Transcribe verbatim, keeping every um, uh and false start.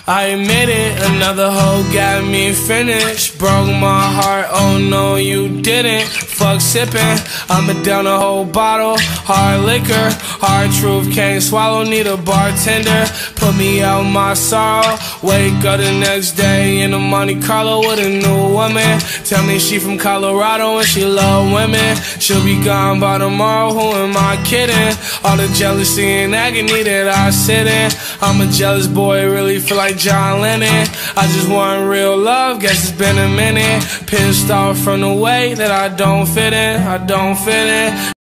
I admit it, another hoe got me finished. Broke my heart, oh no you didn't. Fuck sipping, I'ma down a whole bottle. Hard liquor, hard truth can't swallow. Need a bartender, put me out my sorrow. Wake up the next day in a Monte Carlo with a new woman. Tell me she from Colorado and she love women. She'll be gone by tomorrow, who am I kidding? All the jealousy and agony that I sit in. I'm a jealous boy, really feel like John Lennon. I just want real love, guess it's been a minute. Pissed off from the way that I don't fit in, I don't fit in.